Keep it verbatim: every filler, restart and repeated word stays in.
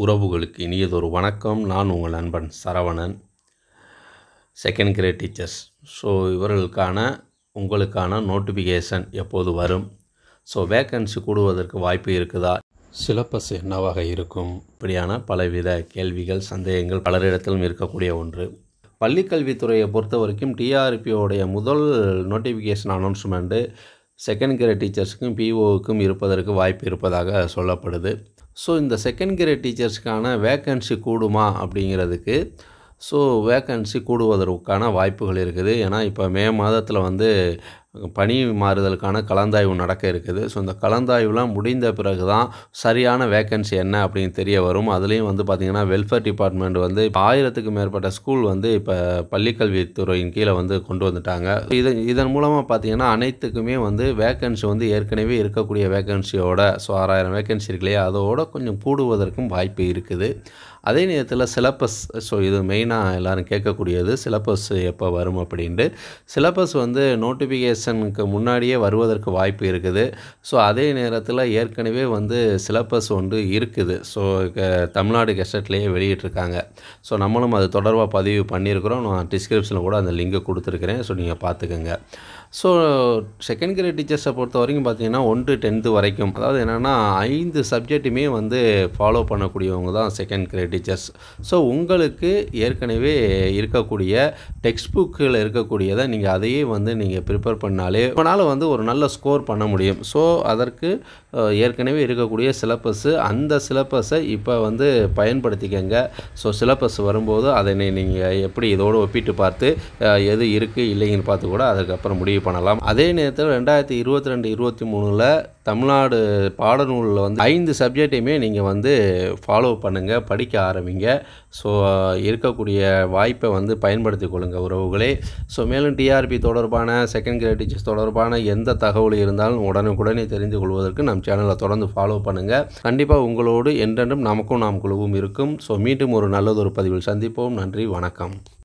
உறவுகளுக்கு இனியதொரு வணக்கம். நான் உங்கள் நண்பன் Saravanan, second grade teachers. So இவர்களுக்கான உங்களுக்கான நோட்டிஃபிகேஷன் எப்போது வரும், ஸோ வேக்கன்சி கூடுவதற்கு வாய்ப்பு இருக்குதா, சிலபஸ் என்னவாக இருக்கும், இப்படியான பலவித கேள்விகள், சந்தேகங்கள் பலரிடத்திலும் இருக்கக்கூடிய ஒன்று. பள்ளிக்கல்வித்துறையை பொறுத்த வரைக்கும் டிஆர்பியோடைய முதல் நோட்டிஃபிகேஷன் அனௌன்ஸ்மெண்ட்டு செகண்ட் கிரேட் டீச்சர்ஸுக்கும் பிஓவுக்கும் இருப்பதற்கு வாய்ப்பு இருப்பதாக சொல்லப்படுது. ஸோ இந்த செகண்ட் கிரேட் டீச்சர்ஸுக்கான வேக்கன்சி கூடுமா அப்படிங்கிறதுக்கு, ஸோ வேக்கன்சி கூடுவதற்கான வாய்ப்புகள் இருக்குது. ஏன்னா இப்போ மே மாதத்தில் வந்து பணி மாறுதலுக்கான கலந்தாய்வு நடக்க இருக்குது. ஸோ இந்த கலந்தாய்வுலாம் முடிந்த பிறகு தான் சரியான வேக்கன்சி என்ன அப்படின்னு தெரிய வரும். அதுலேயும் வந்து பார்த்திங்கன்னா வெல்ஃபேர் டிபார்ட்மெண்ட் வந்து ஆயிரத்துக்கு மேற்பட்ட ஸ்கூல் வந்து இப்போ பள்ளிக்கல்வித்துறையின் கீழே வந்து கொண்டு வந்துட்டாங்க. இது இதன் மூலமாக பார்த்திங்கன்னா அனைத்துக்குமே வந்து வேக்கன்சி வந்து ஏற்கனவே இருக்கக்கூடிய வேக்கன்சியோட, ஸோ ஆறாயிரம் வேக்கன்சி இருக்கு இல்லையா, அதோட கொஞ்சம் கூடுவதற்கும் வாய்ப்பு இருக்குது. அதே நேரத்தில் சிலபஸ், ஸோ இது மெயினாக எல்லோரும் கேட்கக்கூடியது, சிலபஸ் எப்போ வரும் அப்படின்ட்டு. சிலபஸ் வந்து நோட்டிஃபிகேஷனுக்கு முன்னாடியே வருவதற்கு வாய்ப்பு இருக்குது. ஸோ அதே நேரத்தில் ஏற்கனவே வந்து சிலபஸ் வந்து இருக்குது. ஸோ தமிழ்நாடு கெசட்லேயே வெளியிட்டிருக்காங்க. ஸோ நம்மளும் அது தொடர்பாக பதிவு பண்ணியிருக்கிறோம். நான் டிஸ்கிரிப்ஷனில் கூட அந்த லிங்கை கொடுத்துருக்கிறேன். ஸோ நீங்கள் பார்த்துக்கோங்க. ஸோ செகண்ட் கிரேட் டீச்சர்ஸை பொறுத்த வரைக்கும் பார்த்திங்கன்னா ஒன் டு டென்த்து வரைக்கும், அதாவது என்னென்னா ஐந்து சப்ஜெக்ட்டுமே வந்து ஃபாலோ பண்ணக்கூடியவங்க தான் செகண்ட் கிரேட் டீச்சர்ஸ். ஸோ உங்களுக்கு ஏற்கனவே இருக்கக்கூடிய டெக்ஸ்ட் புக்கில் இருக்கக்கூடியதை நீங்கள் அதையே வந்து நீங்கள் ப்ரிப்பேர் பண்ணாலே உங்களால் வந்து ஒரு நல்ல ஸ்கோர் பண்ண முடியும். ஸோ அதற்கு ஏற்கனவே இருக்கக்கூடிய சிலபஸ்ஸு, அந்த சிலபஸை இப்போ வந்து பயன்படுத்திக்கங்க. ஸோ சிலபஸ் வரும்போது அதை நீங்கள் எப்படி இதோடு ஒப்பிட்டு பார்த்து எது இருக்குது இல்லைங்கன்னு பார்த்து கூட அதுக்கப்புறம் முடிவு பண்ணலாம். அதே நேரத்தில் ரெண்டாயிரத்தி இருபத்தி ரெண்டு இருபத்தி மூணில் தமிழ்நாடு பாடநூலில் வந்து ஐந்து சப்ஜெக்டையுமே நீங்கள் வந்து ஃபாலோ பண்ணுங்கள், படிக்க ஆரம்பிங்க. ஸோ இருக்கக்கூடிய வாய்ப்பை வந்து பயன்படுத்தி கொள்ளுங்கள் உறவுகளே. ஸோ மேலும் டிஆர்பி தொடர்பான, செகண்ட் கிரேட் டீச்சர்ஸ் தொடர்பான எந்த தகவல் இருந்தாலும் உடனுக்குடனே தெரிந்து கொள்வதற்கு நம் சேனலை தொடர்ந்து ஃபாலோ பண்ணுங்கள். கண்டிப்பாக உங்களோடு என்றென்றும் நமக்கும் நாம் குழுவும் இருக்கும். ஸோ மீண்டும் ஒரு நல்லதொரு பதிவில் சந்திப்போம். நன்றி, வணக்கம்.